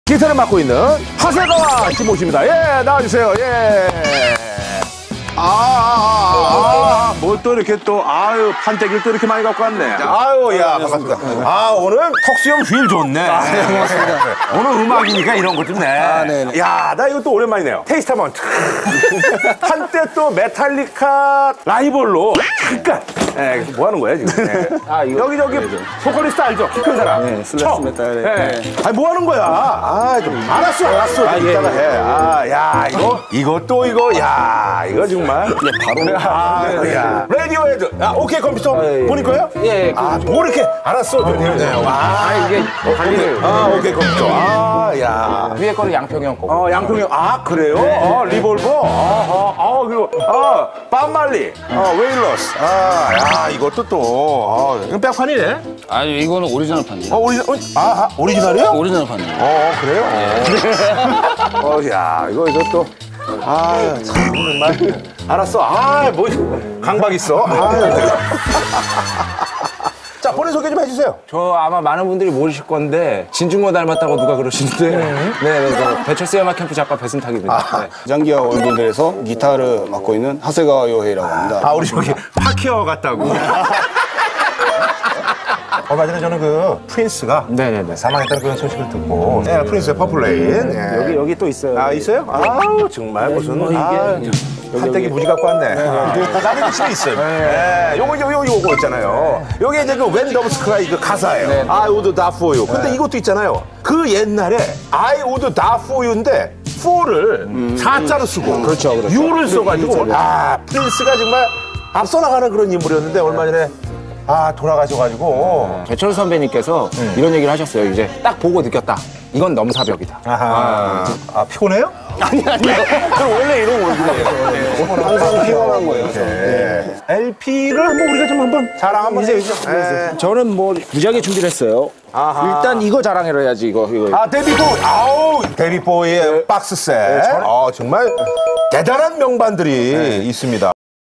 기타를 맡고 있는 하세가와 씨 모십니다. 예, 나와주세요. 예. 뭘 또 이렇게 또, 아유, 판때기를 또 이렇게 많이 갖고 왔네. 아유, 야, 반갑습니다. 아, 오늘 턱수염 휠 좋네. 고맙습니다. 오늘 음악이니까 이런 것 좀 내. 네네. 야, 나 이거 또 오랜만이네요. 테이스트 한번. 한때 또 메탈리카 라이벌로 잠깐. 예, 뭐 하는 거야, 지금? 예. 여기 보컬리스트 알죠? 키 큰 사람. 네, 슬래시 메탈. 예. 네. 아니, 뭐 하는 거야? 아, 좀 알았어. 좀 이따가 해. 아, 야, 이거, 야, 이거 정말. 네, 바로. 야. 라디오헤드. 아, 오케이 컴퓨터 보낼 거예요? 예. 아, 뭐 이렇게 알았어. 이게 관리를. 아, 오케이 컴퓨터. 아, 야. 위에 거는 양평형 거고. 양평형. 아, 그래요? 리볼버. 그리고 빰말리. 웨일러스. 야, 이것도 또. 이건 백판이네. 아니, 이거는 오리지널 판이에요. 오리지널이요? 오리지널 판이에요. 그래요? 야, 이거 또. 참, 정말. 알았어. 뭐, 강박 있어. 자, 본인 소개 좀 해주세요. 저 아마 많은 분들이 모르실 건데 진중권 닮았다고 누가 그러시는데 네, 저 배철수 음악 캠프 작가 배순탁입니다. 네. 장기하 월드들에서 기타를 맡고 있는 하세가 요헤이라고 합니다. 우리 저기 파키어 같다고. 얼마 전에 저는 그 프린스가 네네네. 사망했다는 그런 소식을 듣고 프린스의 퍼플레인 여기 또 있어요. 있어요? 아우 정말 무슨 판때기 무지 갖고 왔네. 나는 집에 있어요. 요거 있잖아요. 요게 이제 그 When Doves Cry 그 가사예요. I would die for you. 근데 이것도 있잖아요. 그 옛날에 I would die for you인데 for를 4자로 쓰고 그렇죠. U를 써가지고 프린스가 정말 앞서 나가는 그런 인물이었는데 얼마 전에 돌아가셔가지고. 배철수 선배님께서 이런 얘기를 하셨어요. 이제 딱 보고 느꼈다. 이건 넘사벽이다. 피곤해요? 아니요. 그럼 원래 이런 얼굴이에요. 항상 피곤한 거예요. LP를 한번 자랑 한번 해주세요. 저는 뭐 무지하게 준비를 했어요. 일단 이거 자랑을 해야지 이거. 데뷔보이. 데뷔보이의 박스셋. 정말 대단한 명반들이 있습니다.